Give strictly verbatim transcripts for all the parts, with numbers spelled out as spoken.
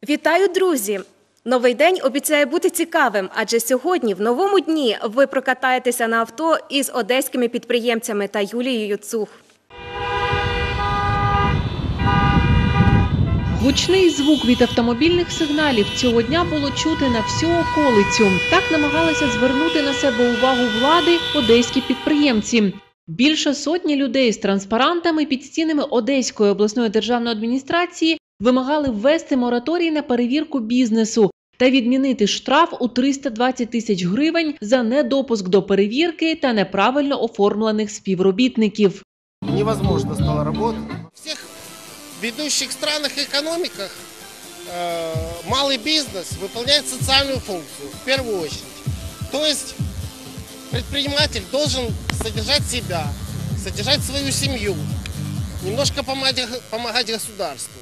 Вітаю, друзі! Новий день обіцяє бути цікавим, адже сьогодні, в новому дні, ви прокатаєтеся на авто із одеськими підприємцями та Юлією Цух. Гучний звук від автомобільних сигналів цього дня було чути на всю околицю. Так намагалися звернути на себе увагу влади одеські підприємці. Більше сотні людей з транспарантами під стінами Одеської обласної державної адміністрації вимагали ввести мораторій на перевірку бізнесу та відмінити штраф у триста двадцять тисяч гривень за недопуск до перевірки та неправильно оформлених співробітників. Невозможно стало работать. В всех ведущих странах и экономиках э, малый бизнес выполняет социальную функцию в первую очередь. То есть предприниматель должен содержать себя, содержать свою семью, немножко помогать, помогать государству.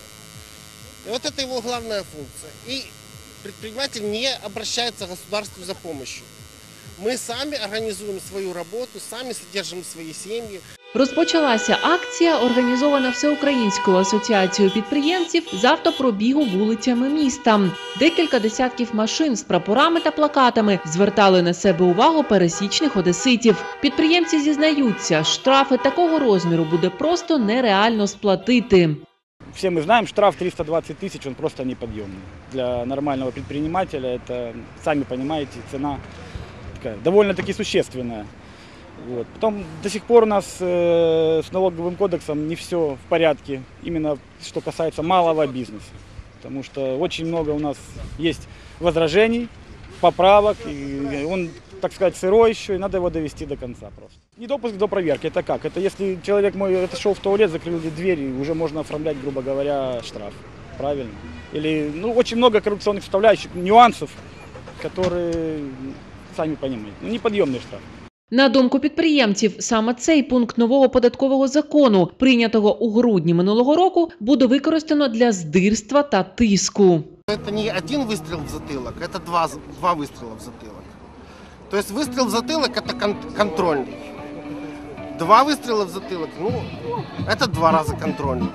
И вот это его главная функция. И предприниматель не обращается к государству за помощью. Мы сами организуем свою работу, сами содержим свои семьи. Розпочалася акція, організована Всеукраїнською асоціацією підприємців з автопробігу вулицями міста. Декілька десятків машин з прапорами та плакатами звертали на себе увагу пересічних одеситів. Підприємці зізнаються, штрафи такого розміру буде просто нереально сплатити. Все мы знаем, штраф триста двадцать тысяч, он просто неподъемный. Для нормального предпринимателя это, сами понимаете, цена такая, довольно-таки существенная. Вот. Потом до сих пор у нас э, с налоговым кодексом не все в порядке, именно что касается малого бизнеса. Потому что очень много у нас есть возражений, поправок, и он, так сказать, сырой еще, и надо его довести до конца просто. Недопуск до проверки, это как? Это если человек мой отошел в туалет, закрыл дверь, и уже можно оформлять, грубо говоря, штраф. Правильно? Или, ну, очень много коррупционных составляющих, нюансов, которые, сами понимаете, ну, неподъемный штраф. На думку підприємців, саме цей пункт нового податкового закону, прийнятого у грудні минулого року, буде використано для здирства та тиску. Это не один выстрел в затылок, это два, два выстрела в затылок. То есть выстрел в затылок это кон контрольный. Два выстрела в затылок, ну, это два раза контрольный.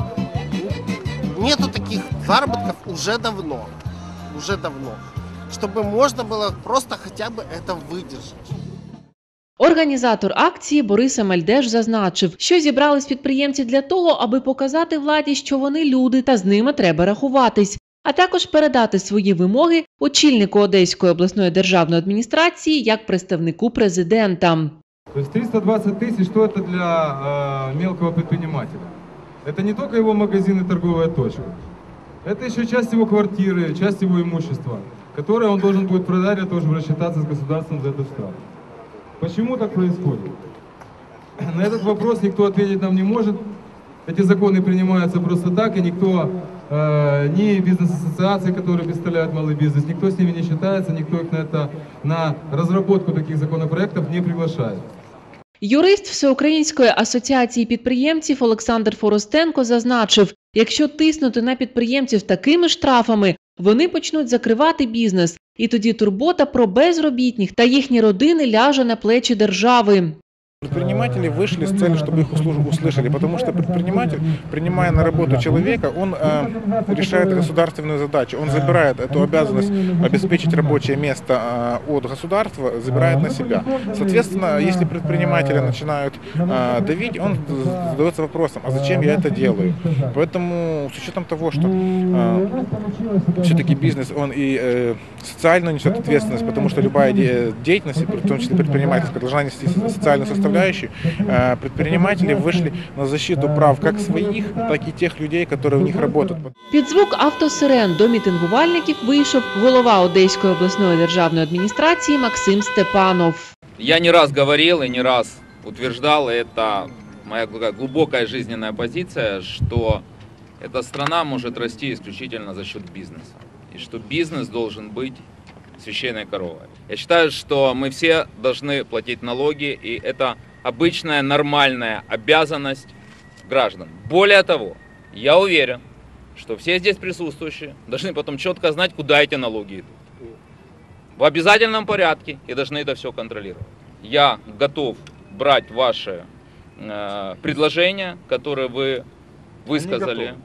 Нету таких заработков уже давно, уже давно, чтобы можно было просто хотя бы это выдержать. Організатор акції Борис Амельдеш зазначив, що зібрались підприємці для того, аби показати владі, що вони люди та з ними треба рахуватись, а також передати свої вимоги очільнику Одеської обласної державної адміністрації як представнику президента. Тобто триста двадцять тисяч, що це для э, мелкого підприємця? Це не тільки його магазин і торгова точка, це ще частина його квартири, частина його имущества, яке він должен буде продати для того, щоб розчитатися з государством за цей штраф. Почему так происходит? На этот вопрос никто ответить нам не может. Эти законы принимаются просто так, и никто, э, ни бизнес-ассоциации, которые представляют малый бизнес, никто с ними не считается, никто их на, это, на разработку таких законопроектов не приглашает. Юрист Всеукраїнської асоціації підприємців Олександр Форостенко зазначив, якщо тиснути на підприємців такими штрафами, вони почнуть закривати бізнес, і тоді турбота про безробітних та їхні родини ляже на плечі держави. Предприниматели вышли с целью, чтобы их услышали, потому что предприниматель, принимая на работу человека, он э, решает государственную задачу, он забирает эту обязанность обеспечить рабочее место э, от государства, забирает на себя. Соответственно, если предприниматели начинают э, давить, он задается вопросом, а зачем я это делаю? Поэтому с учетом того, что э, все-таки бизнес, он и э, социально несет ответственность, потому что любая де деятельность, в том числе предпринимательская, должна нести социальную составляющую, предприниматели вышли на защиту прав как своих, так и тех людей, которые в них работают. Під звук автосирен до мітингувальників вийшов голова Одеської обласної державної адміністрації Максим Степанов. Я не раз говорил и не раз утверждал, это моя глубокая жизненная позиция, что эта страна может расти исключительно за счет бизнеса. И что бизнес должен быть священной коровой. Я считаю, что мы все должны платить налоги, и это обычная нормальная обязанность граждан. Более того, я уверен, что все здесь присутствующие должны потом четко знать, куда эти налоги идут. В обязательном порядке и должны это все контролировать. Я готов брать ваши э, предложения, которые вы высказали.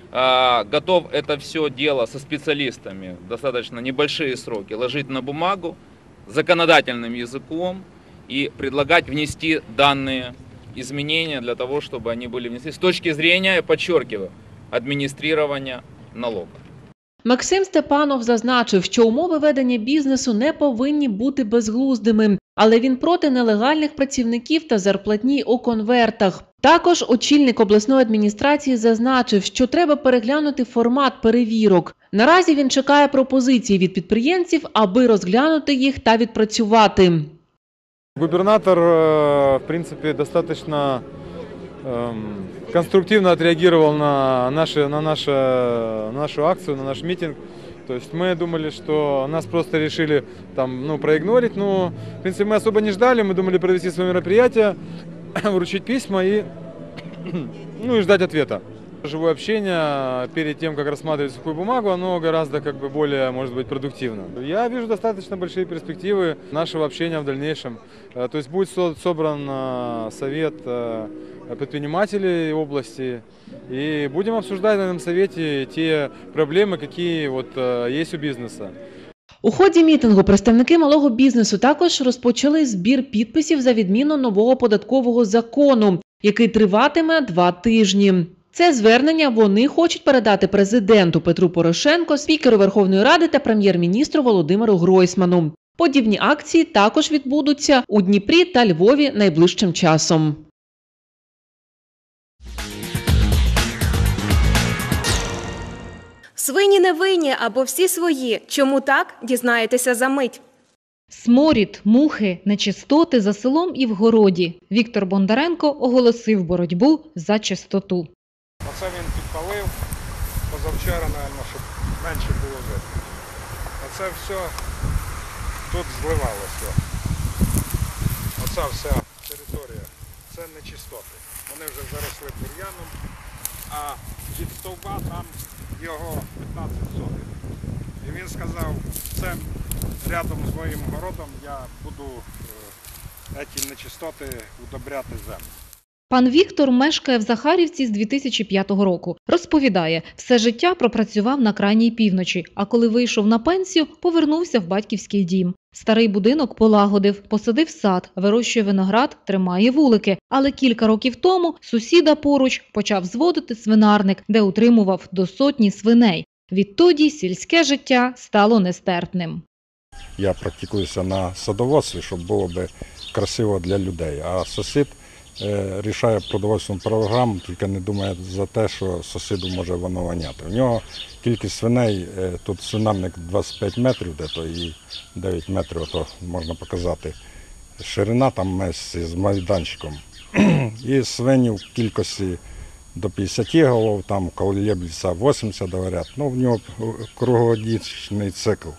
а, готов это все дело со специалистами, достаточно небольшие сроки, ложить на бумагу законодательным языком и предлагать внести данные изменения для того, чтобы они были внесены с точки зрения, я подчеркиваю, администрирования налога. Максим Степанов зазначив, що умови ведення бізнесу не повинні бути безглуздими, але він проти нелегальних працівників та зарплатні у конвертах. Також очільник обласної адміністрації зазначив, що треба переглянути формат перевірок. Наразі він чекає пропозицій від підприємців, аби розглянути їх та відпрацювати. Губернатор, в принципе, достаточно конструктивно отреагировал на, наши, на, нашу, на нашу акцию, на наш митинг. То есть мы думали, что нас просто решили там, ну, проигнорить, но в принципе мы особо не ждали, мы думали провести свое мероприятие, вручить письма и, ну, и ждать ответа. Живое общение перед тем, как рассматривать сухую бумагу, оно гораздо как бы более, может быть, продуктивно. Я вижу достаточно большие перспективы нашего общения в дальнейшем. То есть будет собран совет предпринимателей области, и будем обсуждать на этом совете те проблемы, какие вот есть у бизнеса. У ході мітингу представники малого бізнесу також розпочали збір підписів за відміну нового податкового закону, який триватиме два тижні. Це звернення вони хочуть передати президенту Петру Порошенку, спікеру Верховної Ради та прем'єр-міністру Володимиру Гройсману. Подібні акції також відбудуться у Дніпрі та Львові найближчим часом. Свині не винні або всі свої. Чому так? Дізнаєтеся за мить. Сморід, мухи, нечистоти за селом і в городі. Віктор Бондаренко оголосив боротьбу за чистоту. Оце він підпалив позавчора, мабуть, щоб менше було видно. Оце все тут зливалося. Оця вся територія, це нечистоти. Вони вже заросли бур'яном, а від стовба там його п'ятнадцять сотень. І він сказав, це рядом з моїм городом я буду е, ці нечистоти удобряти землю. Пан Віктор мешкає в Захарівці з дві тисячі п'ятого року. Розповідає, все життя пропрацював на крайній півночі, а коли вийшов на пенсію, повернувся в батьківський дім. Старий будинок полагодив, посадив сад, вирощує виноград, тримає вулики. Але кілька років тому сусіда поруч почав зводити свинарник, де утримував до сотні свиней. Відтоді сільське життя стало нестерпним. Я практикуюся на садоводстві, щоб було б красиво для людей, а сусід е, рішає продовольственну програму, тільки не думає за те, що сусіду може воно воняти. У нього кількість свиней, е, тут свинарник двадцять п'ять метрів, де-то, і дев'ять метрів, то можна показати. Ширина там з майданчиком. І свинів в кількості до п'ятдесят голов, там колеблюється вісімдесят, говорять. Ну, в нього круглогодічний цикл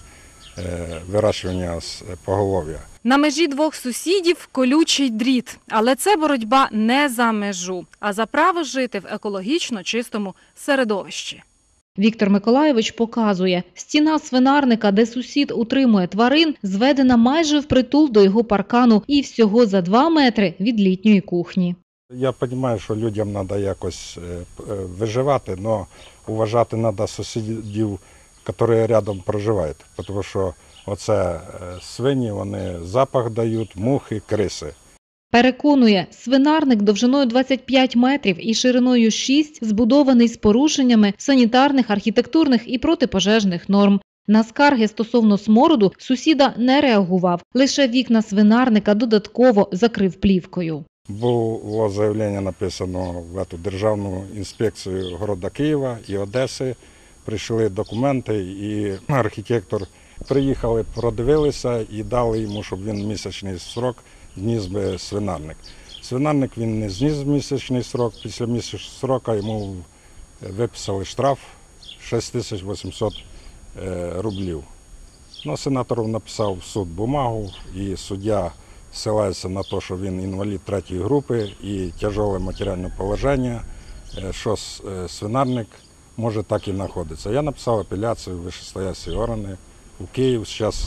вирощування поголов'я. На межі двох сусідів колючий дріт. Але це боротьба не за межу, а за право жити в екологічно чистому середовищі. Віктор Миколайович показує, стіна свинарника, де сусід утримує тварин, зведена майже впритул до його паркану і всього за два метри від літньої кухні. Я розумію, що людям треба якось виживати, але вважати треба сусідів, які рядом проживають, тому що оце свині, вони запах дають, мухи, криси. Переконує, свинарник довжиною двадцять п'ять метрів і шириною шість збудований з порушеннями санітарних, архітектурних і протипожежних норм. На скарги стосовно смороду сусіда не реагував, лише вікна свинарника додатково закрив плівкою. Було заявлення написано в цю Державну інспекцію города Києва і Одеси. Прийшли документи, і архітектор приїхали, продивилися і дали йому, щоб він місячний срок зніс би свинарник. Свинарник він не зніс місячний срок, після місячного сроку йому виписали штраф шість тисяч вісімсот рублів. Ну, сенатор написав в суд бумагу, і суддя ссилається на те, що він інвалід третьої групи і тяжеле матеріальне положення, що свинарник може так і знаходитися. Я написав апеляцію в вищестоящі органи у Київ. Зараз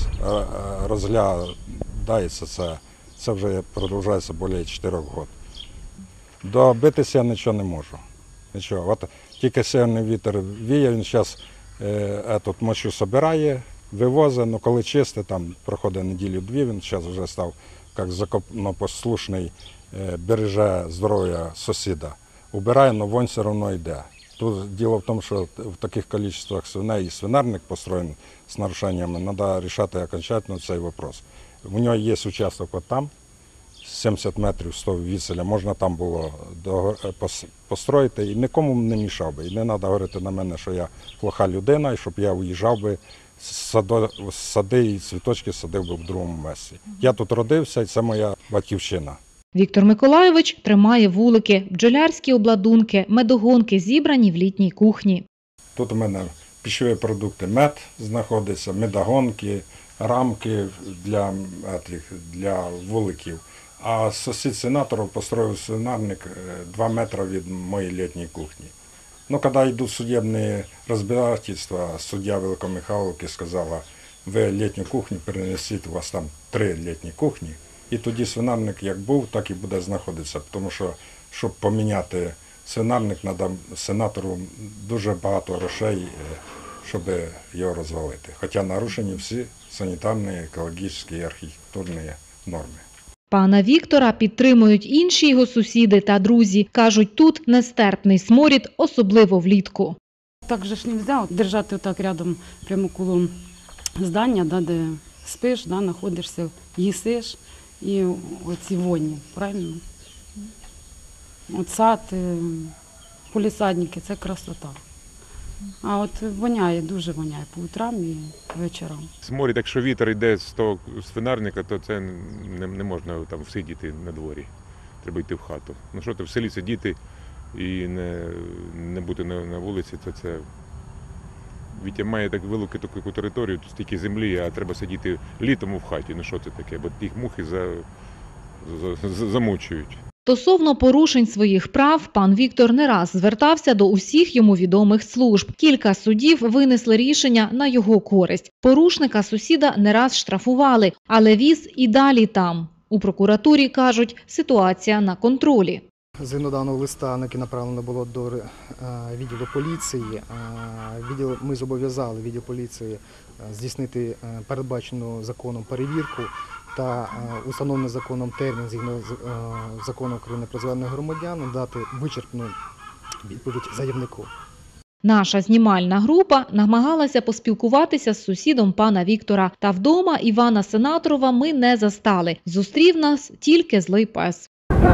розглядається це, це вже продовжується більше чотирьох років. Добитися я нічого не можу. нічого. От тільки сильний вітер віє, він зараз е, тут мочу збирає, вивозить, але коли чисте, там проходить неділю-дві, він зараз вже став як законопослушний, е, береже здоров'я сусіда. Убирає, але вонь все одно йде. Тут діло в тому, що в таких кількостях свиней і свинарник построєний з нарушеннями, треба вирішити окончательно цей вопрос. У нього є участок от там, сімдесят метрів з того відселя, можна там було построїти і нікому не мішав би. І не треба говорити на мене, що я плоха людина, і щоб я уїжджав би, сади і цвіточки садив би в другому місці. Я тут родився, і це моя батьківщина. Віктор Миколайович тримає вулики, бджолярські обладунки, медогонки зібрані в літній кухні. Тут у мене пищові продукти, мед знаходиться, медогонки, рамки для, для вуликів. А сусід сенаторів построїв свинарник два метри від моєї літньої кухні. Ну, коли йдуть судебні розбирательства, суддя Великомихайлівки сказала, ви літню кухню перенесіть, у вас там три літні кухні. І тоді свинарник як був, так і буде знаходитися, тому що, щоб поміняти свинарник, треба сенатору дуже багато грошей, щоб його розвалити. Хоча нарушені всі санітарні, екологічні і архітектурні норми. Пана Віктора підтримують інші його сусіди та друзі. Кажуть, тут нестерпний сморід, особливо влітку. Так же ж не можна держати отак рядом, прямо коло здання, да, де спиш, да, знаходишся, їсиш. І оці воні, правильно? От сад, полісадники – це красота. А от воняє, дуже воняє по утрам і вечорам. Сморід, якщо вітер йде з того свинарника, то це не, не можна там сидіти на дворі. Треба йти в хату. Ну що ти в селі сидіти і не, не бути на, на вулиці, то це... Вітя має так велику таку територію, тут стільки землі, а треба сидіти літом в хаті. Ну що це таке? Бо їх мухи за, за, за, замучують. Стосовно порушень своїх прав, пан Віктор не раз звертався до усіх йому відомих служб. Кілька судів винесли рішення на його користь. Порушника сусіда не раз штрафували, але віз і далі там. У прокуратурі кажуть, ситуація на контролі. Згідно даного листа, яке направлено було до відділу поліції, відділ, ми зобов'язали відділ поліції здійснити передбачену законом перевірку та установлений законом термін згідно закону України про звернення громадян надати вичерпну відповідь заявнику. Наша знімальна група намагалася поспілкуватися з сусідом пана Віктора. Та вдома Івана Сенаторова ми не застали. Зустрів нас тільки злий пес.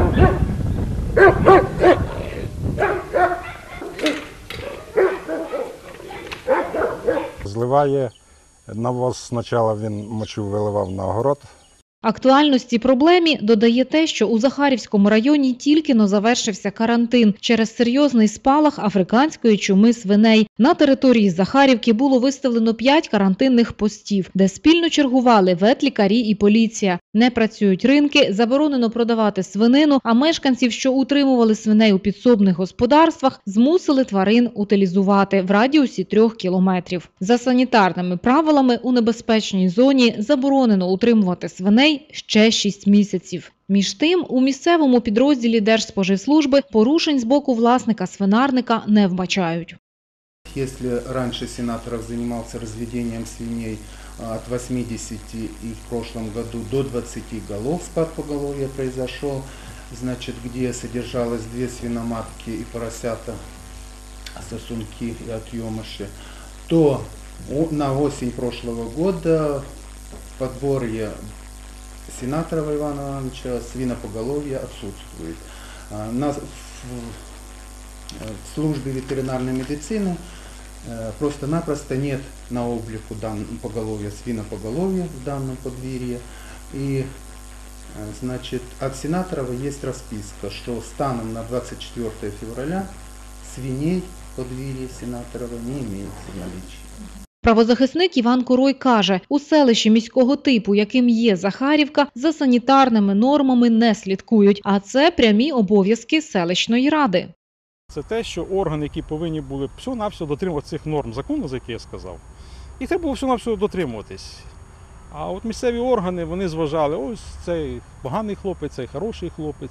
Зливає навоз, спочатку він мочу виливав на огород. Актуальності проблемі додає те, що у Захарівському районі тільки-но завершився карантин через серйозний спалах африканської чуми свиней. На території Захарівки було виставлено п'ять карантинних постів, де спільно чергували ветлікарі і поліція. Не працюють ринки, заборонено продавати свинину, а мешканців, що утримували свиней у підсобних господарствах, змусили тварин утилізувати в радіусі трьох кілометрів. За санітарними правилами у небезпечній зоні заборонено утримувати свиней ще шість місяців. Між тим, у місцевому підрозділі Держспоживслужби порушень з боку власника свинарника не вбачають. Если раньше сенаторов занимался разведением свиней от восьмидесяти и в прошлом году до двадцати голов, спад поголовья произошел, значит, где содержалось две свиноматки и поросята, сосунки и отъемыши, то на осень прошлого года в подворье Сенаторова Ивана Ивановича свинопоголовье отсутствует. На, в, в службе ветеринарной медицины просто-напросто нет на облику данного поголовья свинопоголовья в данном подверье. И, значит, от Сенаторова есть расписка, что станом на двадцать четвёртое февраля свиней в подверье Сенаторова не имеется в наличии. Правозахисник Іван Корой каже, у селищі міського типу, яким є Захарівка, за санітарними нормами не слідкують, а це прямі обов'язки селищної ради. Це те, що органи, які повинні були всього-навсього дотримуватися цих норм закону, за які я сказав, їх треба було всього-навсього дотримуватись. А от місцеві органи, вони зважали, ось цей поганий хлопець, цей хороший хлопець.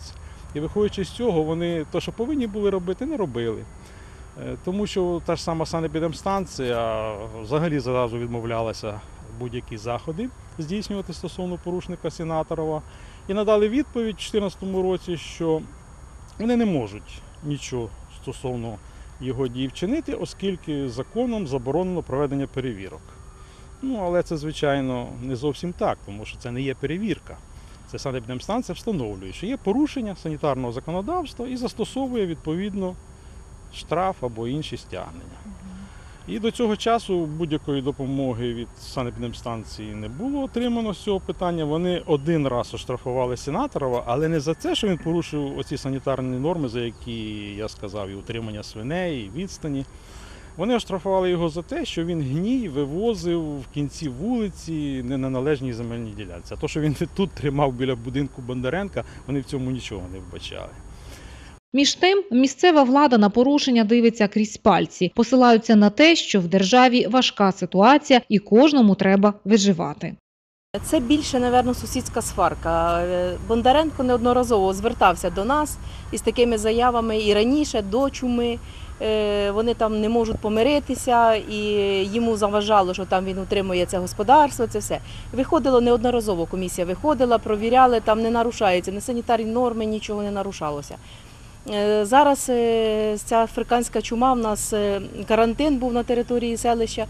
І виходячи з цього, вони те, що повинні були робити, не робили. Тому що та ж сама санепідемстанція взагалі зразу відмовлялася будь-які заходи здійснювати стосовно порушника Сенаторова. І надали відповідь у дві тисячі чотирнадцятому році, що вони не можуть нічого стосовно його дій вчинити, оскільки законом заборонено проведення перевірок. Ну, але це, звичайно, не зовсім так, тому що це не є перевірка. Це санепідемстанція встановлює, що є порушення санітарного законодавства і застосовує, відповідно, штраф або інші стягнення. І до цього часу будь-якої допомоги від санепідемстанції не було отримано з цього питання. Вони один раз оштрафували Сенаторова, але не за те, що він порушив оці санітарні норми, за які я сказав, і утримання свиней, і відстані. Вони оштрафували його за те, що він гній вивозив в кінці вулиці не на належній земельній ділянці. А то, що він тут тримав біля будинку Бондаренка, вони в цьому нічого не вбачали. Між тим, місцева влада на порушення дивиться крізь пальці, посилаються на те, що в державі важка ситуація і кожному треба виживати. Це більше, напевно, сусідська сварка. Бондаренко неодноразово звертався до нас із такими заявами і раніше, до чуми. Вони там не можуть помиритися, і йому заважало, що там він утримує це господарство, це все. Виходило неодноразово, комісія виходила, провіряли, там не нарушаються, не санітарні норми, нічого не нарушалося. Зараз ця африканська чума, в нас карантин був на території селища.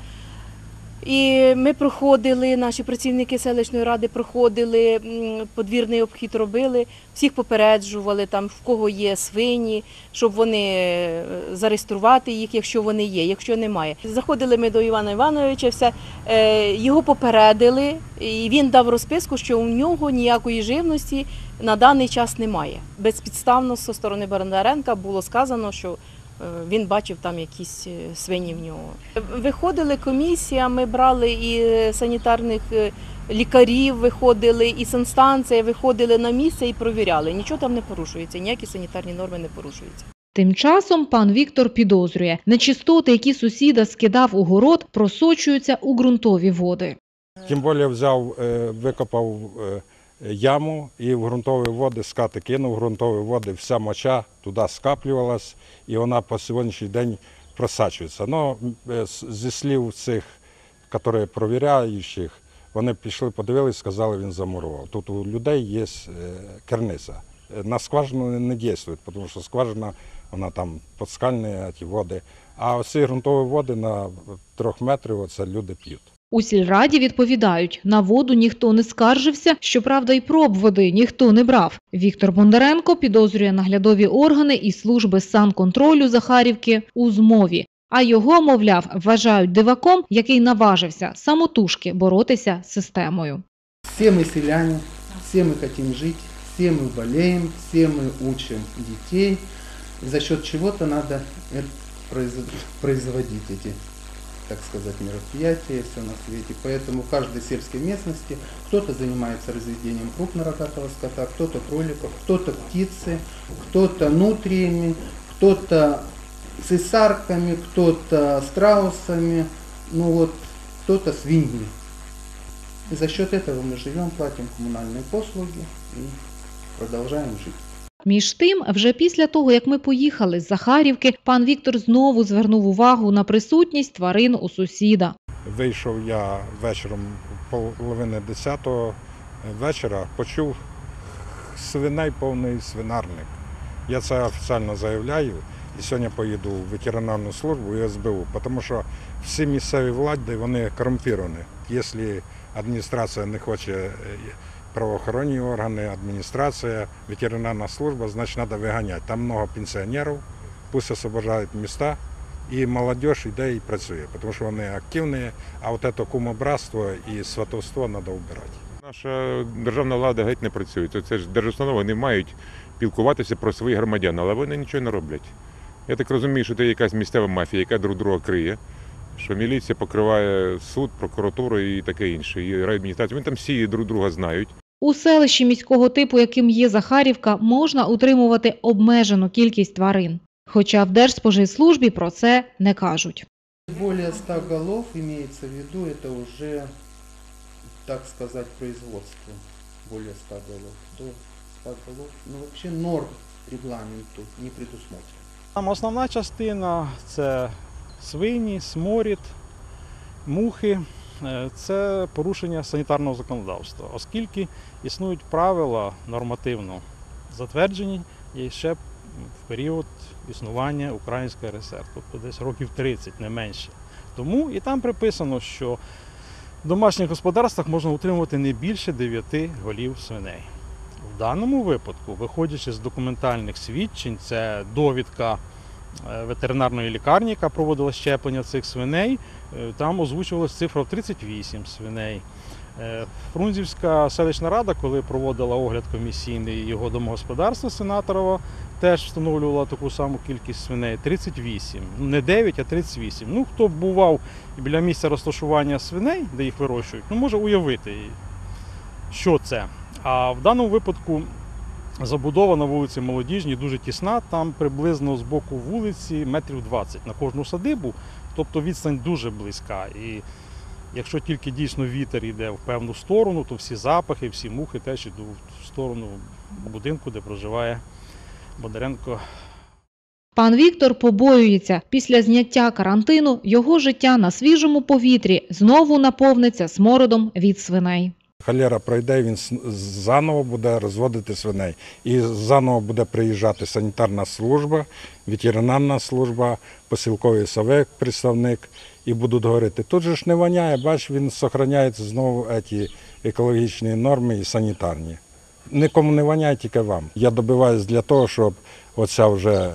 І ми проходили, наші працівники селищної ради проходили, подвірний обхід робили, всіх попереджували, там, в кого є свині, щоб вони зареєструвати їх, якщо вони є, якщо немає. Заходили ми до Івана Івановича, все, його попередили, і він дав розписку, що у нього ніякої живності на даний час немає. Безпідставно зі сторони Бондаренка було сказано, що він бачив там якісь свині в нього. Виходили комісія, ми брали і санітарних лікарів, виходили, і санстанція, виходили на місце і провіряли. Нічого там не порушується, ніякі санітарні норми не порушуються. Тим часом пан Віктор підозрює, нечистоти, які сусіда скидав у город, просочуються у ґрунтові води. Тим більше взяв, викопав яму і в ґрунтові води скати кинув, в ґрунтові води вся моча туди скаплювалась і вона по сьогоднішній день просачується. Но зі слів цих, які перевіряючих, вони пішли, подивилися, сказали, він замурував. Тут у людей є керниця. На скважину не діє, тому що скважина, вона там підскальна, ті води. А оці ґрунтові води на трьох метрів оце люди п'ють. У сільраді відповідають, на воду ніхто не скаржився, щоправда й проб води ніхто не брав. Віктор Бондаренко підозрює наглядові органи і служби санконтролю Захарівки у змові. А його, мовляв, вважають диваком, який наважився самотужки боротися з системою. Всі ми селяни, всі ми хочемо жити, всі ми болеємо, всі ми учимо дітей. За счет чего-то надо производить эти, так сказать, мероприятия, все на свете. Поэтому в каждой сельской местности кто-то занимается разведением крупнорогатого скота, кто-то кроликов, кто-то птицы, кто-то нутриями, кто-то цесарками, кто-то страусами, ну вот, кто-то свиньи. И за счет этого мы живем, платим коммунальные послуги и продолжаем жить. Між тим, вже після того, як ми поїхали з Захарівки, пан Віктор знову звернув увагу на присутність тварин у сусіда. Вийшов я вечором, половини десятого вечора, почув свиней повний свинарник. Я це офіційно заявляю і сьогодні поїду в ветеринарну службу і ес бе у, тому що всі місцеві влади, вони корумповані. Якщо адміністрація не хоче, правоохоронні органи, адміністрація, ветеринарна служба, значить треба виганяти. Там багато пенсіонерів, пусть освобождають міста, і молодь йде і працює, тому що вони активні, а от це кумобратство і сватовство треба вбирати. Наша державна влада геть не працює. Це ж держустанови, вони мають пілкуватися про своїх громадян, але вони нічого не роблять. Я так розумію, що це якась місцева мафія, яка друг друга криє, що міліція покриває суд, прокуратуру і таке інше, і райадміністрацію. Вони там всі друг друга знають. У селищі міського типу, яким є Захарівка, можна утримувати обмежену кількість тварин. Хоча в Держспоживслужбі про це не кажуть. Более ста голов, имеется в виду, это уже, так сказать, производство. Более ста голов. До ста голов. Ну, вообще норм регламенту не предусмотрено. Там основна частина – це свині, сморід, мухи. Це порушення санітарного законодавства, оскільки існують правила нормативно затверджені і ще в період існування Української РСР, тобто десь років тридцять, не менше. Тому і там приписано, що в домашніх господарствах можна утримувати не більше дев'яти голів свиней. В даному випадку, виходячи з документальних свідчень, це довідка ветеринарної лікарні, яка проводила щеплення цих свиней, там озвучувалась цифра в тридцять вісім свиней. Фрунзівська селищна рада, коли проводила огляд комісійний його домогосподарства Сенаторова, теж встановлювала таку саму кількість свиней – тридцять вісім. Не дев'ять, а тридцять вісім. Ну, хто бував біля місця розташування свиней, де їх вирощують, ну, може уявити, що це. А в даному випадку забудова на вулиці Молодіжній дуже тісна, там приблизно з боку вулиці метрів двадцять на кожну садибу, тобто відстань дуже близька. І якщо тільки дійсно вітер йде в певну сторону, то всі запахи, всі мухи теж йдуть в сторону будинку, де проживає Бондаренко. Пан Віктор побоюється, після зняття карантину його життя на свіжому повітрі знову наповниться смородом від свиней. Холера пройде, він заново буде розводити свиней. І заново буде приїжджати санітарна служба, ветеринарна служба, посілковий совет, представник, і будуть говорити, тут же ж не воняє, бач, він зберігає знову ці екологічні норми і санітарні. Нікому не воняє, тільки вам. Я добиваюсь для того, щоб оця вже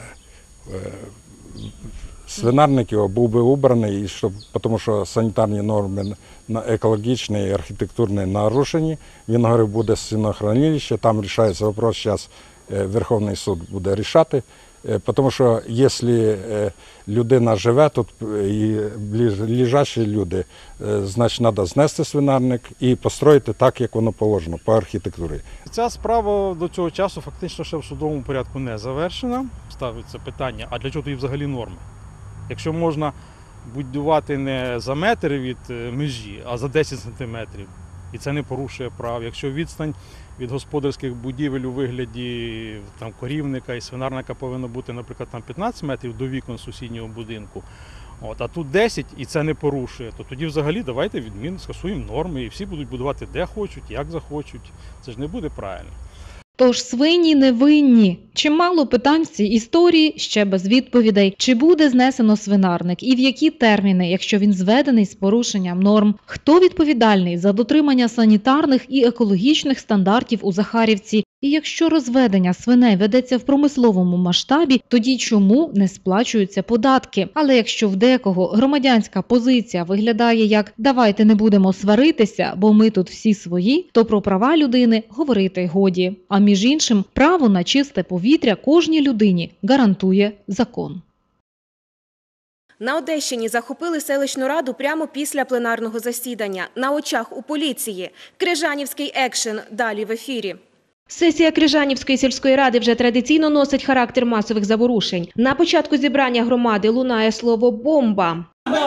свинарник його був би убраний, і щоб, тому що санітарні норми екологічні і архітектурні нарушені. Він говорив, буде свинохранилище, там рішається вопрос, зараз Верховний суд буде рішати. Тому що якщо людина живе тут і ближайші люди, значить треба знести свинарник і построїти так, як воно положено, по архітектурі. Ця справа до цього часу фактично ще в судовому порядку не завершена. Ставиться питання, а для чого тоді взагалі норми? Якщо можна будувати не за метр від межі, а за десять сантиметрів, і це не порушує прав. Якщо відстань від господарських будівель у вигляді там, корівника і свинарника повинна бути, наприклад, там п'ятнадцять метрів до вікон сусіднього будинку, от, а тут десять і це не порушує, то тоді взагалі давайте відмінно скасуємо норми і всі будуть будувати де хочуть, як захочуть. Це ж не буде правильно. Тож свині не винні. Чимало питань в цій історії ще без відповідей. Чи буде знесено свинарник і в які терміни, якщо він зведений з порушенням норм? Хто відповідальний за дотримання санітарних і екологічних стандартів у Захарівці? І якщо розведення свиней ведеться в промисловому масштабі, тоді чому не сплачуються податки? Але якщо в декого громадянська позиція виглядає як «давайте не будемо сваритися, бо ми тут всі свої», то про права людини говорити годі. А між іншим, право на чисте повітря кожній людині гарантує закон. На Одещині захопили селищну раду прямо після пленарного засідання. На очах у поліції. Крижанівський екшен. Далі в ефірі. Сесія Крижанівської сільської ради вже традиційно носить характер масових заворушень. На початку зібрання громади лунає слово «бомба».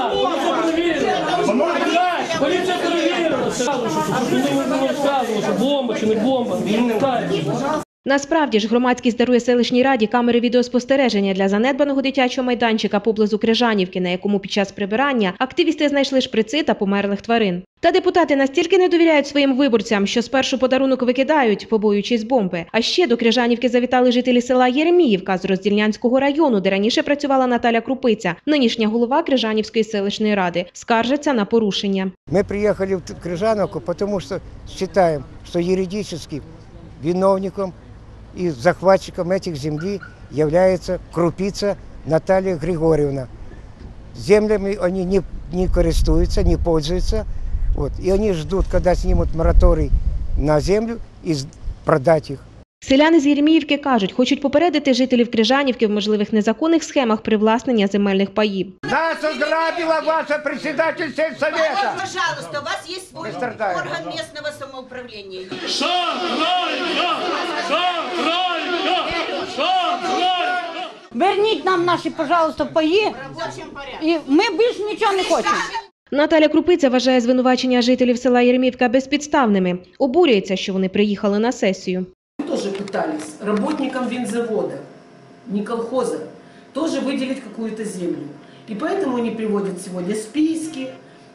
Поліція перевірила, що бомба чи не бомба. Насправді ж громадськість дарує селищній раді камери відеоспостереження для занедбаного дитячого майданчика поблизу Крижанівки, на якому під час прибирання активісти знайшли шприци та померлих тварин. Та депутати настільки не довіряють своїм виборцям, що спершу подарунок викидають, побоюючись бомби. А ще до Крижанівки завітали жителі села Єреміївка з Роздільнянського району, де раніше працювала Наталя Крупиця, нинішня голова Крижанівської селищної ради. Скаржаться на порушення. Ми приїхали в Крижановку, тому що вважаємо, що юридично виновником и захватчиком этих земли является Крупица Наталья Григорьевна. Землями они не, не користуются, не пользуются. Вот, и они ждут, когда снимут мораторий на землю и продать их. Селяни з Єреміївки кажуть, хочуть попередити жителів Крижанівки в можливих незаконних схемах привласнення земельних паїв. Нас ограбила ваша председатель сельсовета. Пожалуйста, у вас есть свой орган местного самоуправления. Шахрайка! Шахрайка! Шахрайка! Верніть нам наші, пожалуйста, паї, і ми більше нічого не хочемо. Наталя Крупиця вважає звинувачення жителів села Єреміївка безпідставними. Обурюється, що вони приїхали на сесію. Тоже пытались работникам винзавода, не колхоза, тоже выделить какую-то землю. И поэтому они приводят сегодня списки,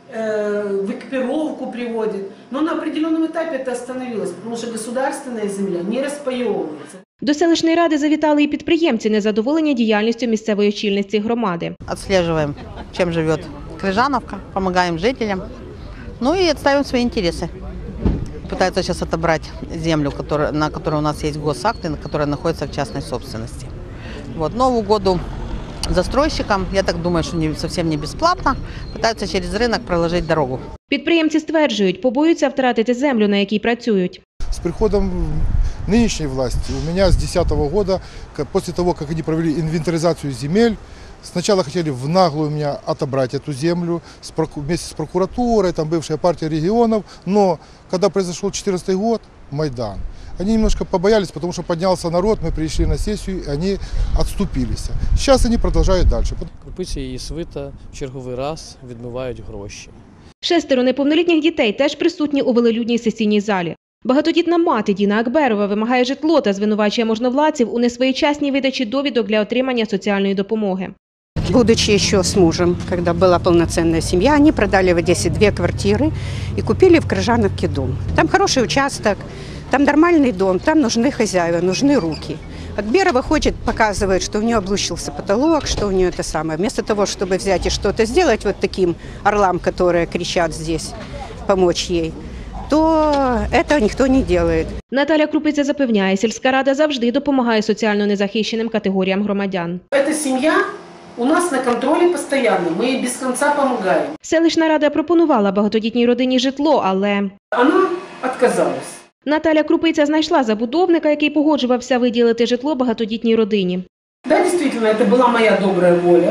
э, в экипировку приводят. Но на определенном этапе это остановилось, потому что государственная земля не распаевывается. До селищної ради завітали і підприємці, незадоволені діяльністю місцевої очільниці громади. Отслеживаем, чем живет Крыжановка, помогаем жителям, ну и отстаиваем свои интересы. Пытаются сейчас отобрать землю, которая, на которой у нас есть госакты, которая находится в частной собственности. Вот, но в угоду застройщикам, я так думаю, что не, совсем не бесплатно, пытаются через рынок проложить дорогу. Підприємці стверджують, побоюються втратити землю, на якій працюють. С приходом нынешней власти у меня с две тысячи десятого года, после того, как они провели инвентаризацию земель, сначала хотели в наглую у меня отобрать эту землю вместе с прокуратурой, там бывшая партия регионов, но когда произошел две тысячи четырнадцатый год, Майдан, они немножко побоялись, потому что поднялся народ, мы пришли на сессию, и они отступились. Сейчас они продолжают дальше. Крупиця і свита в черговий раз відмивають гроші. Шестеро неповнолітніх дітей теж присутні у велелюдній сесійній залі. Багатодітна мати Діна Акберова вимагає житло та звинувачує можновладців у несвоєчасній видачі довідок для отримання соціальної допомоги. Будучи еще с мужем, когда была полноценная семья, они продали в Одессе две квартиры и купили в Крыжановке дом. Там хороший участок, там нормальный дом, там нужны хозяева, нужны руки. Акберова хочет, показывает, что у нее облучился потолок, что у нее это самое. Вместо того, чтобы взять и что-то сделать вот таким орлам, которые кричат здесь, помочь ей, то этого ніхто не робить. Наталя Крупиця запевняє, сільська рада завжди допомагає соціально незахищеним категоріям громадян. Эта семья у нас на контролі постійно, ми їй без кінця допомагаємо. Селищна рада пропонувала багатодітній родині житло, але вона відказалась. Наталя Крупиця знайшла забудовника, який погоджувався виділити житло багатодітній родині. Да, дійсно, це була моя добра воля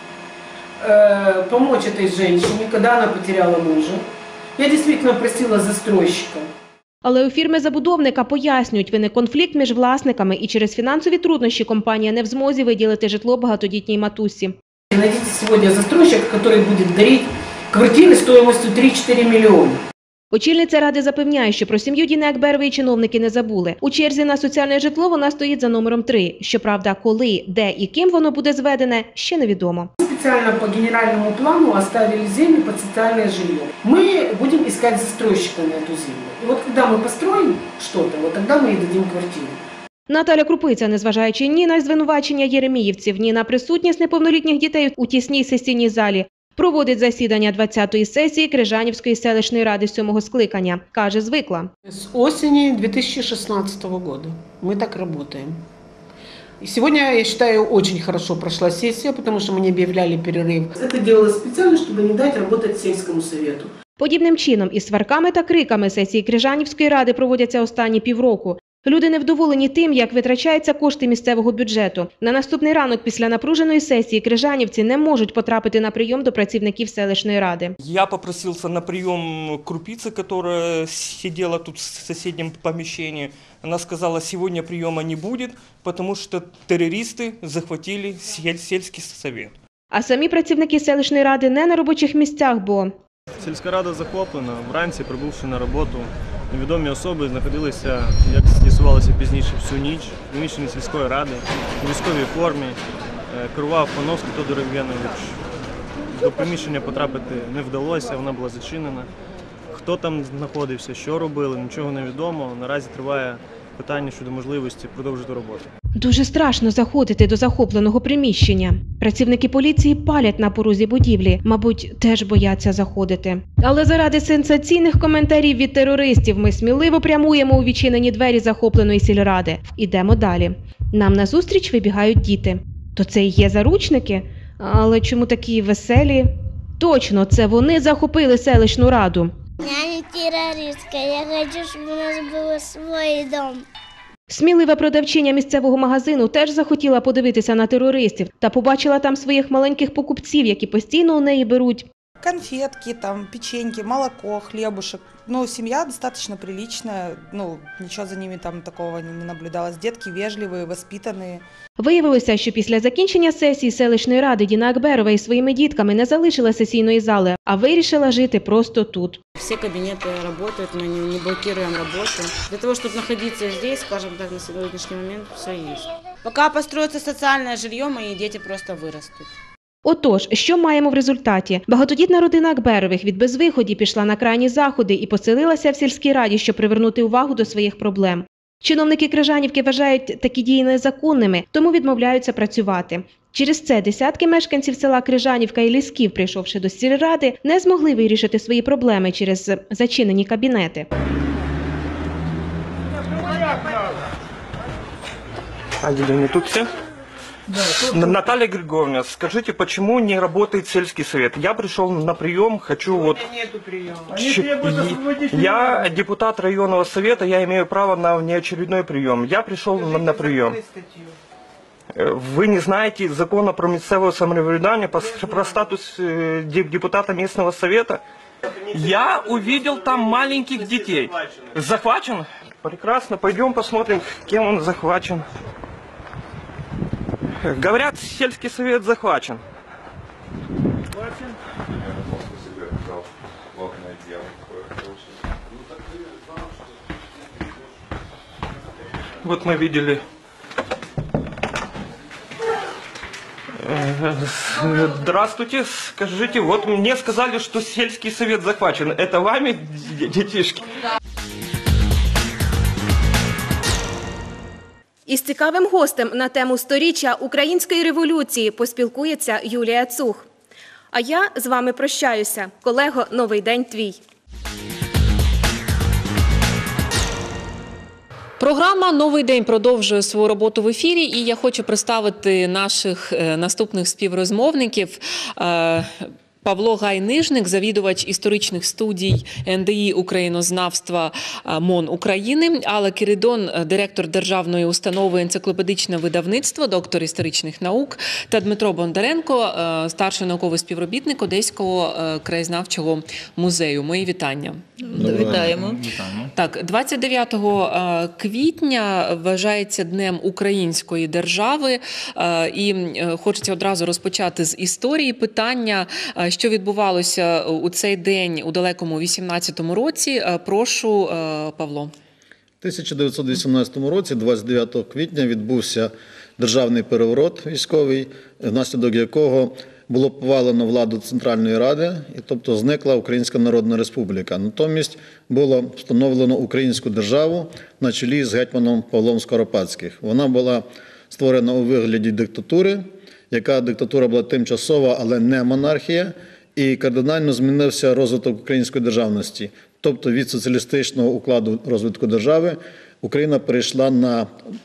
э, помочь этой женщине, когда она потеряла мужа. Я дійсно просила застройщика. Але у фірми забудовника пояснюють, виник конфлікт між власниками і через фінансові труднощі компанія не в змозі виділити житло багатодітній матусі. Найдите сьогодні застройщика, який буде дарити квартири стоїмостю три-чотири мільйони. Очільниця ради запевняє, що про сім'ю Діни Акберової чиновники не забули. У черзі на соціальне житло вона стоїть за номером три. Щоправда, коли, де і ким воно буде зведене, ще невідомо. Специально по генеральному плану оставили землю под социальное жилье. Мы будем искать застройщика на эту землю. И вот когда мы построим что-то, вот тогда мы и дадим квартиру. Наталя Крупиця, незважаючи ні на звинувачення єреміївців, ні на присутність неповнолітніх дітей у тісній сесійній залі, проводить засідання двадцятої сесії Крижанівської селищної ради сьомого скликання. Каже, звикла. С осени две тысячи шестнадцатого года мы так работаем. И сегодня, я считаю, очень хорошо прошла сессия, потому что мы не объявляли перерыв. Это делалось специально, чтобы не дать работать сельскому совету. Подібним чином із сварками та криками сесії Крижанівської ради проводяться останні півроку. Люди невдоволені тим, як витрачаються кошти місцевого бюджету. На наступний ранок після напруженої сесії крижанівці не можуть потрапити на прийом до працівників селищної ради. Я попросился на прием Крупицы, которая сидела тут в соседнем помещении. Она сказала, сегодня приема не будет, потому что террористы захватили сельский совет. А самі працівники селищної ради не на робочих місцях, бо... Сільська рада захоплена. Вранці, прибувши на роботу, невідомі особи знаходилися, як з'ясувалося пізніше, всю ніч в приміщенні сільської ради, у військовій формі. Керував Пановський Тодор Євгенович. До приміщення потрапити не вдалося, вона була зачинена. Хто там знаходився, що робили, нічого не відомо. Наразі триває питання щодо можливості продовжити роботу. Дуже страшно заходити до захопленого приміщення. Працівники поліції палять на порозі будівлі, мабуть, теж бояться заходити. Але заради сенсаційних коментарів від терористів ми сміливо прямуємо у відчинені двері захопленої сільради. Ідемо далі. Нам назустріч вибігають діти. То це і є заручники? Але чому такі веселі? Точно, це вони захопили селищну раду. Я не терористка, я хочу, щоб у нас був свій дом. Смілива продавчиня місцевого магазину теж захотіла подивитися на терористів та побачила там своїх маленьких покупців, які постійно у неї беруть конфетки, там, печеньки, молоко, хлебушек. Ну, семья достаточно приличная, ну, ничего за ними там такого не наблюдалось. Детки вежливые, воспитанные. Виявилося, що після закінчення сесії селищної ради Діна Акберова із своїми дітками не залишила сесійної зали, а вирішила жити просто тут. Все кабинеты работают, мы не, не блокируем работу. Для того, чтобы находиться здесь, скажем так, на сегодняшний момент все есть. Пока построится социальное жилье, мои дети просто вырастут. Отож, що маємо в результаті? Багатодітна родина Акберових від безвиході пішла на крайні заходи і поселилася в сільській раді, щоб привернути увагу до своїх проблем. Чиновники Крижанівки вважають такі дії незаконними, тому відмовляються працювати. Через це десятки мешканців села Крижанівка і Лісків, прийшовши до сільради, не змогли вирішити свої проблеми через зачинені кабінети. Отделение тут все? Да. Наталья Григорьевна, скажите, почему не работает сельский совет? Я пришел на прием, хочу вот... Нету приема. Ч... Я депутат районного совета, я имею право на внеочередной прием. Я пришел на, на прием. Вы не знаете закона про местное самоврядування, про статус депутата местного совета? Я увидел там маленьких детей. Захвачен? Прекрасно, пойдем посмотрим, кем он захвачен. Говорят, сельский совет захвачен. Вот мы видели. Здравствуйте, скажите, вот мне сказали, что сельский совет захвачен. Это вами, детишки? Із цікавим гостем на тему сторіччя Української революції поспілкується Юлія Цух. А я з вами прощаюся. Колего, новий день твій. Програма «Новий день» продовжує свою роботу в ефірі, і я хочу представити наших наступних співрозмовників. Павло Гайнижник, завідувач історичних студій ен де і Українознавства МОН України, Алла Кіридон, директор Державної установи енциклопедичне видавництво, доктор історичних наук, та Дмитро Бондаренко, старший науковий співробітник Одеського краєзнавчого музею. Мої вітання. Вітаємо. Так, двадцять дев'ятого квітня вважається Днем Української держави, і хочеться одразу розпочати з історії питання, що відбувалося у цей день у далекому вісімнадцятому році. Прошу, Павло. У тисяча дев'ятсот вісімнадцятому році, двадцять дев'ятого квітня, відбувся державний переворот військовий, внаслідок якого було повалено владу Центральної Ради, і тобто зникла Українська Народна Республіка. Натомість було встановлено українську державу на чолі з гетьманом Павлом Скоропадським. Вона була створена у вигляді диктатури, яка диктатура була тимчасова, але не монархія, і кардинально змінився розвиток української державності. Тобто від соціалістичного укладу розвитку держави Україна перейшла на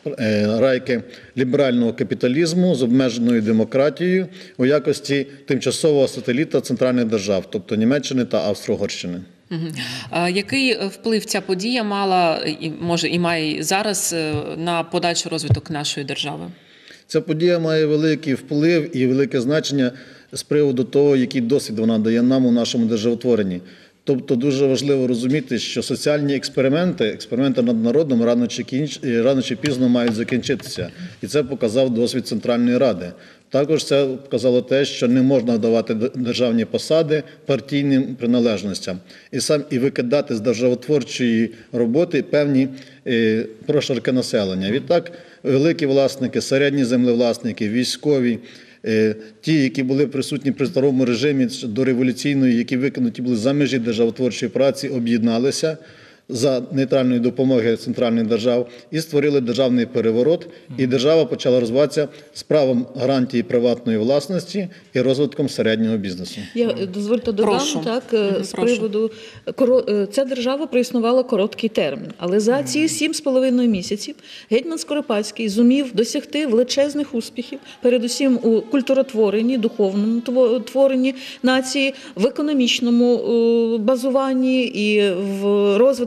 райки ліберального капіталізму з обмеженою демократією у якості тимчасового сателіта центральних держав, тобто Німеччини та Австро-Угорщини. Угу. Який вплив ця подія мала, і може і має зараз, на подальший розвиток нашої держави? Ця подія має великий вплив і велике значення з приводу того, який досвід вона дає нам у нашому державотворенні. Тобто дуже важливо розуміти, що соціальні експерименти, експерименти над народом рано чи, кінч... рано чи пізно мають закінчитися. І це показав досвід Центральної Ради. Також це показало те, що не можна давати державні посади партійним приналежностям. І сам і викидати з державотворчої роботи певні е, прошарки населення. Відтак великі власники, середні землевласники, військові, ті, які були присутні при старому режимі дореволюційної, які викинуті були за межі державотворчої праці, об'єдналися за нейтральної допомоги центральних держав і створили державний переворот, і держава почала розвиватися з правом гарантії приватної власності і розвитком середнього бізнесу. Я, дозвольте додам, так, з приводу, ця держава проіснувала короткий термін, але за ці сім з половиною місяців гетьман Скоропадський зумів досягти величезних успіхів, передусім у культуротворенні, духовному творенні нації, в економічному базуванні і в розвитку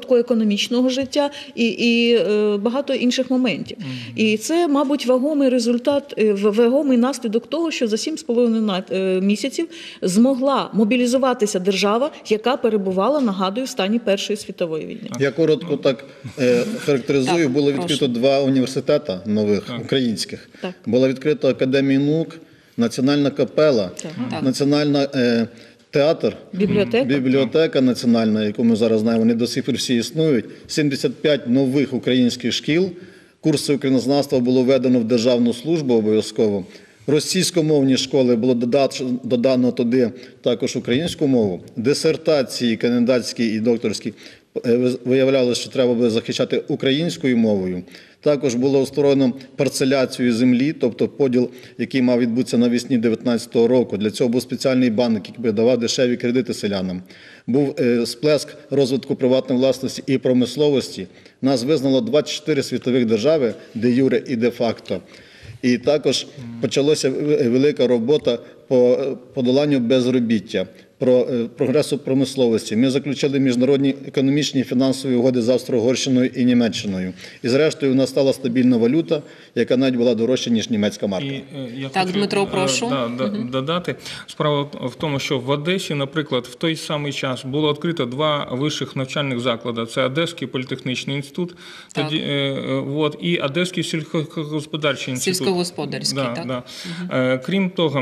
розвитку економічного життя і, і е, багато інших моментів. І це, мабуть, вагомий результат, е, вагомий наслідок того, що за сім з половиною місяців змогла мобілізуватися держава, яка перебувала, нагадую, в стані Першої світової війни. Я коротко так е, характеризую. Було відкрито два університети нових, українських. Так. Була відкрита Академія наук, Національна капела, Так. Національна е, театр, Бібліотека. бібліотека національна, яку ми зараз знаємо, вони до сих пір всі існують. сімдесят п'ять нових українських шкіл. Курси українознавства було введено в державну службу обов'язково. Російськомовні школи було додано туди також українську мову. Дисертації кандидатські і докторські виявлялося, що треба було захищати українською мовою. Також було створено парцеляцію землі, тобто поділ, який мав відбутися навесні дев'ятнадцятого року. Для цього був спеціальний банк, який давав дешеві кредити селянам. Був сплеск розвитку приватної власності і промисловості. Нас визнало двадцять чотири світових держави, де юре і де факто. І також почалася велика робота по подоланню безробіття, про прогресу промисловості. Ми заключили міжнародні економічні і фінансові угоди з Австро-Угорщиною і Німеччиною. І зрештою у нас стала стабільна валюта, яка навіть була дорожча, ніж німецька марка. І, я Так, хочу, Дмитро, прошу. Да, да, додати. Справа в тому, що в Одесі, наприклад, в той самий час було відкрито два вищих навчальних заклади. Це Одеський політехнічний інститут тоді, е, от, і Одеський сільськогосподарчий інститут. Сільськогосподарський, да, так. Да. Угу. Крім того,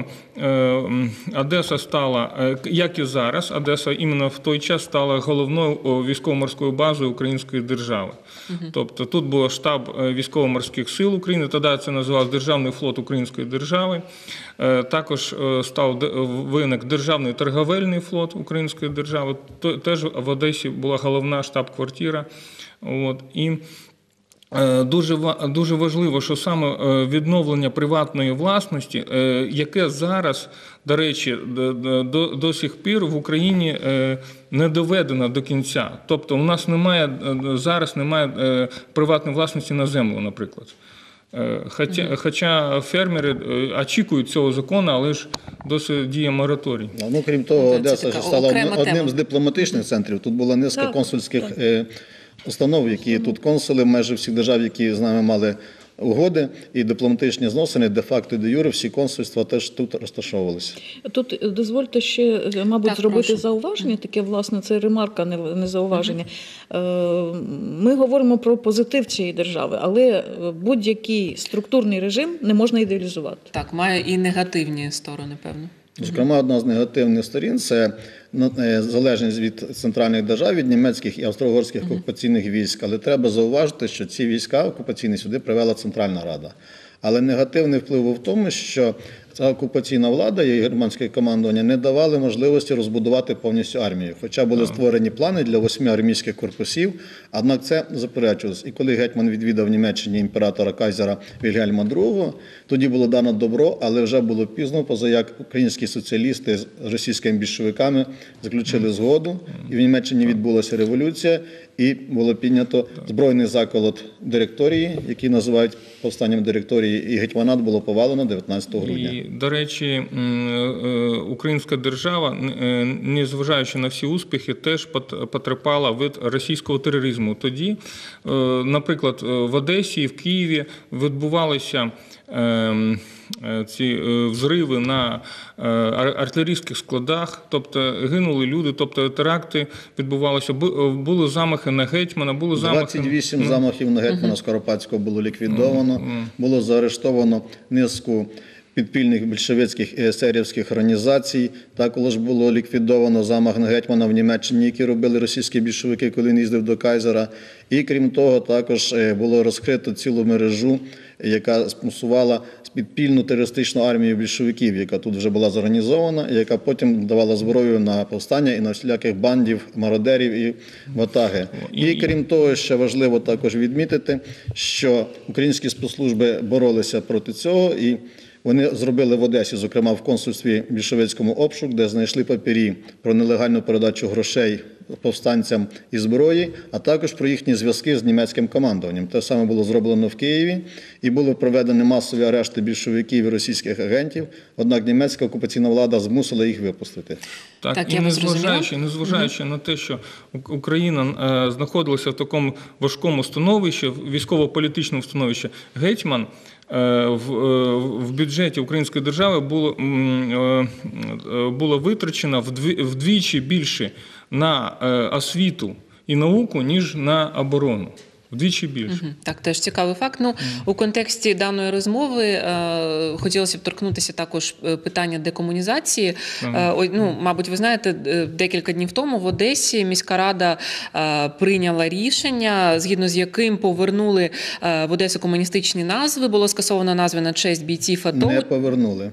Одеса стала, як і зараз, Одеса іменно в той час стала головною військово-морською базою української держави. Угу. Тобто тут був штаб військово-морських сил України, тоді це називався Державний флот Української держави. Також став виник Державний торговельний флот Української держави. Теж в Одесі була головна штаб-квартира. От. І Дуже, дуже важливо, що саме відновлення приватної власності, яке зараз, до речі, до, до, до сих пір в Україні не доведено до кінця. Тобто у нас немає, зараз немає приватної власності на землю, наприклад. Хоча, хоча фермери очікують цього закону, але ж досить діє мораторій. Ну, крім того, Одеса стала одним з дипломатичних центрів. Тут була низка так, консульських так. установ, які тут консули майже всіх держав, які з нами мали угоди і дипломатичні зносини, де-факто і де-юре всі консульства теж тут розташовувалися. Тут дозвольте ще, мабуть, так, зробити прошу. зауваження, таке, власне, це ремарка, не зауваження. Uh-huh. Ми говоримо про позитив цієї держави, але будь-який структурний режим не можна ідеалізувати. Так, має і негативні сторони, певно. Зокрема, одна з негативних сторін – це залежність від центральних держав, від німецьких і австро-угорських окупаційних військ. Але треба зауважити, що ці війська окупаційні сюди привела Центральна Рада. Але негативний вплив був в тому, що ця окупаційна влада і германське командування не давали можливості розбудувати повністю армію. Хоча були створені плани для восьми армійських корпусів, однак це заперечувалось. І коли гетьман відвідав в Німеччині імператора кайзера Вільгельма другого, тоді було дано добро, але вже було пізно, позаяк українські соціалісти з російськими більшовиками заключили згоду, і в Німеччині відбулася революція, і було піднято збройний заколот директорії, який називають повстанням директорії, і гетьманат було повалено дев'ятнадцятого грудня. І, до речі, українська держава, незважаючи на всі успіхи, теж потерпала від російського тероризму. Тоді, наприклад, в Одесі і в Києві відбувалися ці взриви на артилерійських складах, тобто гинули люди, тобто теракти відбувалися, були замахи на гетьмана, були замахи... двадцять вісім замахів на гетьмана Скоропадського було ліквідовано, було заарештовано низку підпільних більшовицьких і есерівських організацій. Також було ліквідовано замах на гетьмана в Німеччині, які робили російські більшовики, коли він їздив до кайзера. І крім того, також було розкрито цілу мережу, яка спонсувала підпільну терористичну армію більшовиків, яка тут вже була зорганізована, і яка потім давала зброю на повстання і на всіляких бандів, мародерів і ватаги. І крім того, ще важливо також відмітити, що українські спецслужби боролися проти цього, і Вони зробили в Одесі, зокрема в консульстві більшовицькому, обшук, де знайшли папері про нелегальну передачу грошей повстанцям і зброї, а також про їхні зв'язки з німецьким командуванням. Те саме було зроблено в Києві, і були проведені масові арешти більшовиків і російських агентів, однак німецька окупаційна влада змусила їх випустити. Так, Так, і я незважаючи, незважаючи на те, що Україна е, знаходилася в такому важкому становищі, військово-політичному становищі, гетьман е, в, е, в бюджеті Української держави було, е, е, було витрачено вдві, вдвічі більше на е, освіту і науку, ніж на оборону. Вдвічі більше. Угу. Так, теж цікавий факт. Ну, у контексті даної розмови е, хотілося б торкнутися також питання декомунізації. Е, ой, ну, мабуть, ви знаєте, декілька днів тому в Одесі міська рада е, прийняла рішення, згідно з яким повернули е, в Одесу комуністичні назви, було скасовано назви на честь бійців АТО. Не повернули.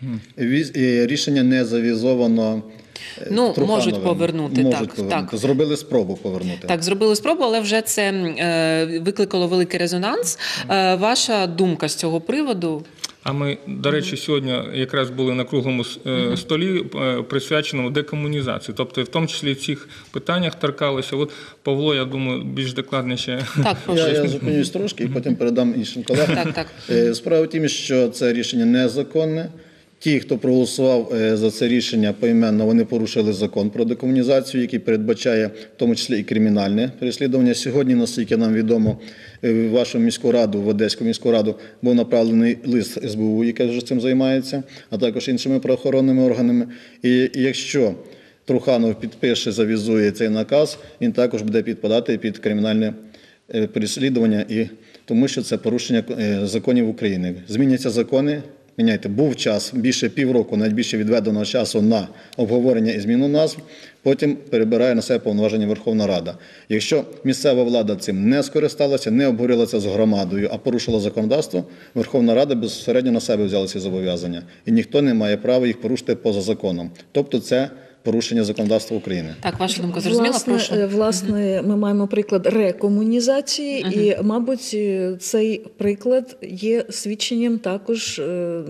Віз- Рішення не завізовано Ну, Трухановим. можуть повернути, Можуть так, повернути. так. Зробили спробу повернути. Так, зробили спробу, але вже це е, викликало великий резонанс. Е, ваша думка з цього приводу? А ми, до речі, сьогодні якраз були на круглому е, столі, е, присвяченому декомунізації. Тобто, в тому числі в цих питаннях торкалися. От Павло, я думаю, більш докладніше. Так, прошу. Я, я зупинюсь трошки і потім передам іншим колегам. Так, так. Е, Справа в тім, що це рішення незаконне. Ті, хто проголосував за це рішення поіменно, вони порушили закон про декомунізацію, який передбачає в тому числі і кримінальне переслідування. Сьогодні, наскільки нам відомо, в вашу міську раду, в Одеську міську раду, був направлений лист ес бе у, який вже цим займається, а також іншими правоохоронними органами. І якщо Труханов підпише, завізує цей наказ, він також буде підпадати під кримінальне переслідування, і тому що це порушення законів України. Зміняться закони. Міняйте, був час, більше півроку, навіть більше відведеного часу на обговорення і зміну назв, потім перебирає на себе повноваження Верховна Рада. Якщо місцева влада цим не скористалася, не обговорила це з громадою, а порушила законодавство, Верховна Рада безпосередньо на себе взяла ці зобов'язання. І ніхто не має права їх порушити поза законом. Тобто це порушення законодавства України. Так, ваша думка зрозуміла, власне, прошу. Власне, ми маємо приклад рекомунізації, uh-huh. і, мабуть, цей приклад є свідченням також е,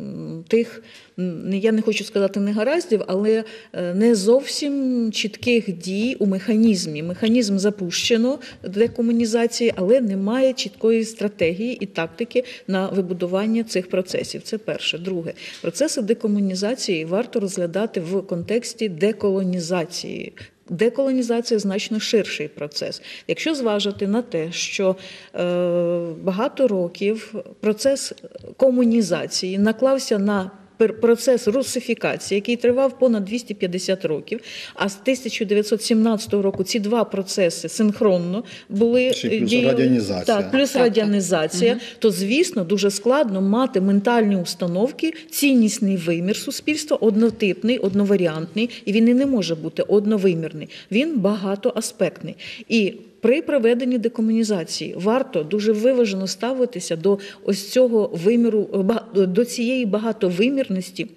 тих, я не хочу сказати негараздів, але не зовсім чітких дій у механізмі. Механізм запущено декомунізації, але немає чіткої стратегії і тактики на вибудування цих процесів. Це перше. Друге. Процеси декомунізації варто розглядати в контексті деколонізації. Деколонізація – значно ширший процес. Якщо зважити на те, що е, багато років процес комунізації наклався на процес русифікації, який тривав понад двісті п'ятдесят років, а з тисяча дев'ятсот сімнадцятого року ці два процеси синхронно були плюс радянізація. Так, плюс так, радянізація, так. то, звісно, дуже складно мати ментальні установки, ціннісний вимір суспільства, однотипний, одноваріантний, і він і не може бути одновимірний. Він багатоаспектний. І при проведенні декомунізації варто дуже виважено ставитися до ось цього виміру, до цієї багатовимірності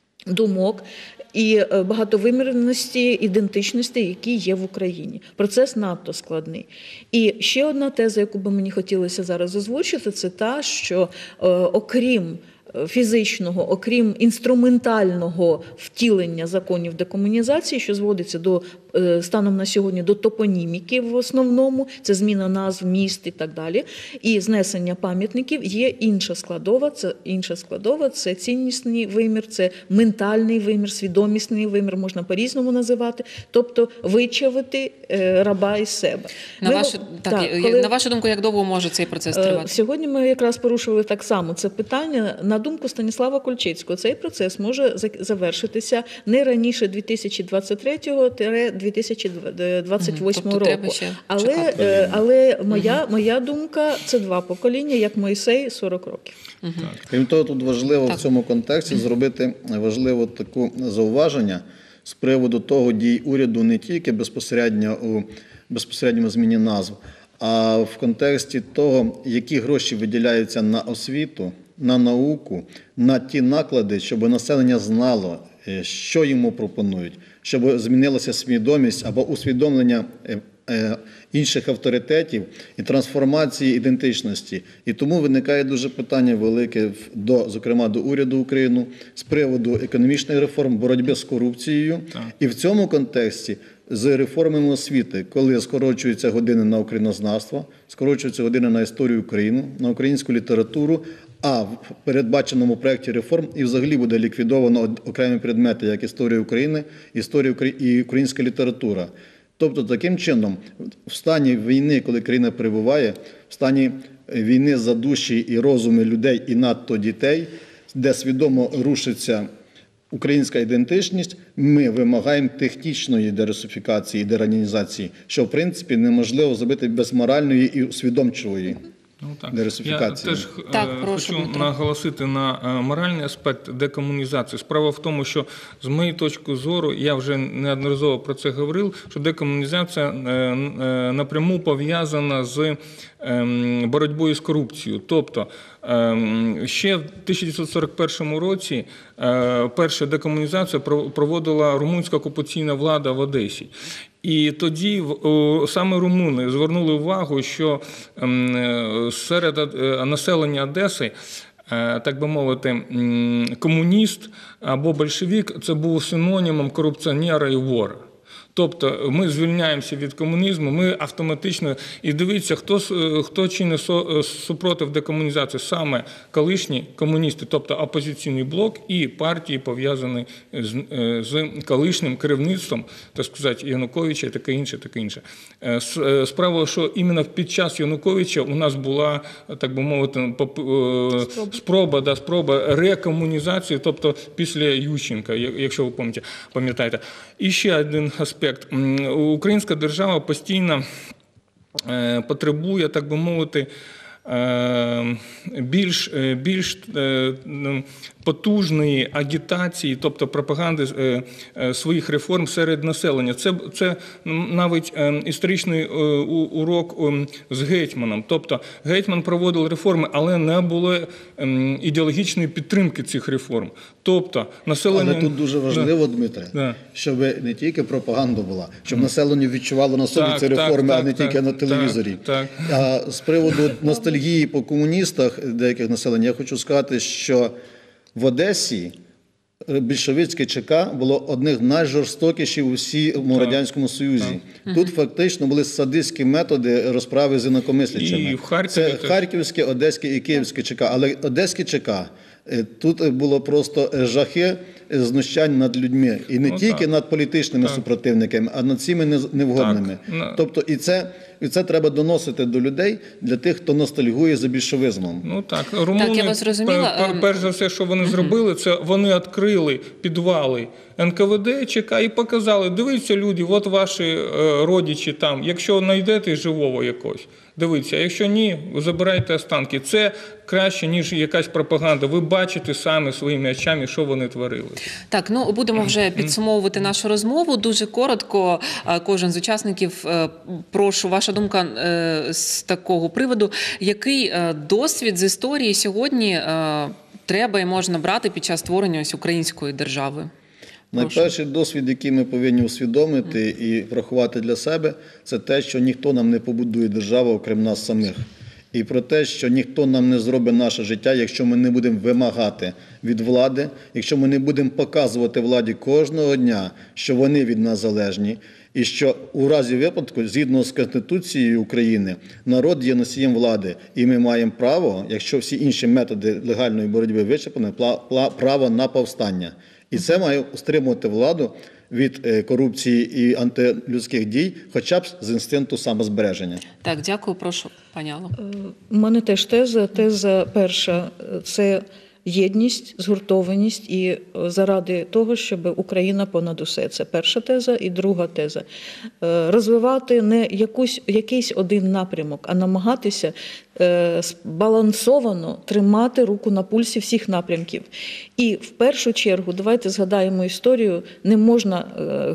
думок і багатовимірності ідентичності, які є в Україні. Процес надто складний. І ще одна теза, яку би мені хотілося зараз озвучити, це та, що е, окрім фізичного, окрім інструментального втілення законів декомунізації, що зводиться до станом на сьогодні до топоніміки в основному, це зміна назв міст і так далі, і знесення пам'ятників, є інша складова, це інша складова, це ціннісний вимір, це ментальний вимір, свідомісний вимір, можна по-різному називати, тобто вичавити раба із себе. На, Ми, вашу, так, так, коли, на вашу думку, як довго може цей процес тривати? Сьогодні ми якраз порушували так само це питання. На думку Станіслава Кульчицького, цей процес може завершитися не раніше дві тисячі двадцять третього - дві тисячі двадцять восьмого тобто року. Але, але моя, моя думка – це два покоління, як Мойсей – сорок років. Угу. Крім того, тут важливо так. в цьому контексті зробити важливо таку зауваження з приводу того дій уряду не тільки безпосередньо у безпосередньому зміні назв, а в контексті того, які гроші виділяються на освіту, на науку, на ті наклади, щоб населення знало, що йому пропонують, щоб змінилася свідомість або усвідомлення інших авторитетів і трансформації ідентичності. І тому виникає дуже питання велике, до, зокрема, до уряду України з приводу економічних реформ, боротьби з корупцією. Так. І в цьому контексті з реформами освіти, коли скорочуються години на українознавство, скорочуються години на історію України, на українську літературу, а в передбаченому проєкті реформ і взагалі буде ліквідовано окремі предмети, як історія України, історія і українська література. Тобто, таким чином, в стані війни, коли країна перебуває, в стані війни за душі і розуми людей, і надто дітей, де свідомо рушиться українська ідентичність, ми вимагаємо технічної дерусифікації і деранізації, що, в принципі, неможливо зробити без моральної і усвідомчої. Ну, так. Дерусифікації. Я теж так, е, прошу, хочу Дмитро. наголосити на е, моральний аспект декомунізації. Справа в тому, що з моєї точки зору, я вже неодноразово про це говорив, що декомунізація е, е, напряму пов'язана з е, боротьбою з корупцією. Тобто, е, ще в тисяча дев'ятсот сорок першому році е, перша декомунізація проводила румунська окупаційна влада в Одесі. І тоді саме румуни звернули увагу, що серед населення Одеси, так би мовити, комуніст або большевик – це був синонімом корупціонера і вора. Тобто ми звільняємося від комунізму, ми автоматично, і дивіться, хто, хто чинить супротив декомунізації, саме колишні комуністи, тобто опозиційний блок і партії, пов'язані з, з колишнім керівництвом, так сказати, Януковича і таке інше, таке інше. Справа, що іменно під час Януковича у нас була, так би мовити, спроба, да, спроба рекомунізації, тобто після Ющенка, якщо ви пам'ятаєте. І ще один аспект. Українська держава постійно потребує, так би мовити, більш, більш потужної агітації, тобто пропаганди своїх реформ серед населення. Це, це навіть історичний урок з Гетьманом. Тобто Гетьман проводив реформи, але не було ідеологічної підтримки цих реформ. Тобто населення... Але тут дуже важливо, да. Дмитре, да. щоб не тільки пропаганда була, щоб населення відчувало на собі так, ці реформи, так, а не так, тільки так, на телевізорі. Так, так. А з приводу ностальгії по комуністах деяких населень, я хочу сказати, що в Одесі більшовицьке ЧК було одним з найжорстокіших у всьому Радянському Союзі. Так. Тут фактично були садистські методи розправи з інакомислячими. Це Харківське, Одеське і Київське ЧК. Але Одеське ЧК, тут було просто жахи знущань над людьми. І не ну, тільки так. над політичними так. супротивниками, а над цими невгодними. Так. Тобто і це, і це треба доносити до людей, для тих, хто ностальгує за більшовизмом. Ну так, румуни, так, я вас зрозуміла. Перш за все, що вони зробили, це вони відкрили підвали ен ка ве де, ЧК і показали, дивіться, люди, от ваші родичі там, якщо знайдете живого якогось, дивіться, а якщо ні, забирайте останки. Це краще, ніж якась пропаганда. Ви бачите самі своїми очами, що вони творили. Так, ну будемо вже підсумовувати нашу розмову. Дуже коротко, кожен з учасників, прошу, ваша думка з такого приводу. Який досвід з історії сьогодні треба і можна брати під час створення ось української держави? Найперший досвід, який ми повинні усвідомити і врахувати для себе, це те, що ніхто нам не побудує державу, окрім нас самих. І про те, що ніхто нам не зробить наше життя, якщо ми не будемо вимагати від влади, якщо ми не будемо показувати владі кожного дня, що вони від нас залежні, і що у разі випадку, згідно з Конституцією України, народ є носієм влади, і ми маємо право, якщо всі інші методи легальної боротьби вичерпані, право на повстання. І це має стримувати владу від корупції і антилюдських дій, хоча б з інстинкту самозбереження. Так, дякую. Прошу, пані Алло. У мене теж теза. Теза перша – це єдність, згуртованість і заради того, щоб Україна понад усе. Це перша теза. І друга теза – розвивати не якусь, якийсь один напрямок, а намагатися збалансовано тримати руку на пульсі всіх напрямків. І в першу чергу, давайте згадаємо історію, не можна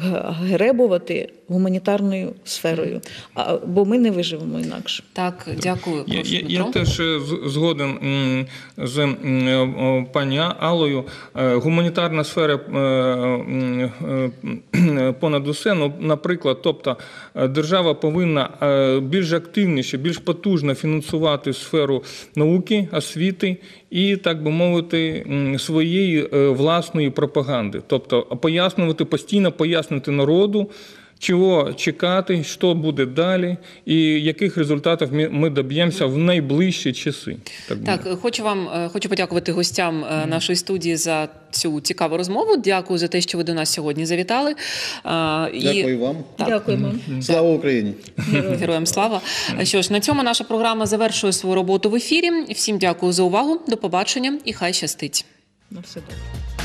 гребувати гуманітарною сферою, бо ми не виживемо інакше. Так, дякую. Я, я, я теж згоден з е, пані Аллою, е, гуманітарна сфера е, е, е, понад усе. Ну, наприклад, тобто е, держава повинна е, більш активніше, більш потужно фінансувати сферу науки, освіти і, так би мовити, м, своєї е, власної пропаганди. Тобто пояснювати, постійно пояснити народу, чого чекати, що буде далі і яких результатів ми, ми доб'ємося в найближчі часи. Так, Так, хочу вам е, хочу подякувати гостям е, нашої студії за цю цікаву розмову. Дякую за те, що ви до нас сьогодні завітали. Е, і... Дякую вам. Так. Дякуємо. Слава Україні! Героям слава! Що ж, на цьому наша програма завершує свою роботу в ефірі. Всім дякую за увагу, до побачення і хай щастить. На все добре.